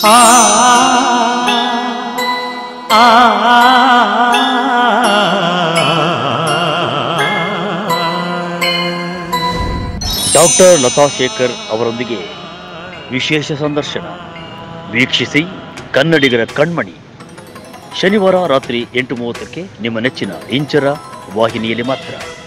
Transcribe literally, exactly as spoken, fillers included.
ಆ ಆ ಡಾಕ್ಟರ್ ಲತಾಶೇಖರ್ ಅವರೊಂದಿಗೆ ವಿಶೇಷ ಸಂದರ್ಶನ ವೀಕ್ಷಿಸಿ. ಕನ್ನಡಿಗರ ಕಣ್ಮಣಿ ಶನಿವಾರ ರಾತ್ರಿ ಎಂಟು ಮೂವತ್ತಕ್ಕೆ ನಿಮ್ಮ ನೆಚ್ಚಿನ ಇಂಚರ ವಾಹಿನಿಯಲ್ಲಿ ಮಾತ್ರ.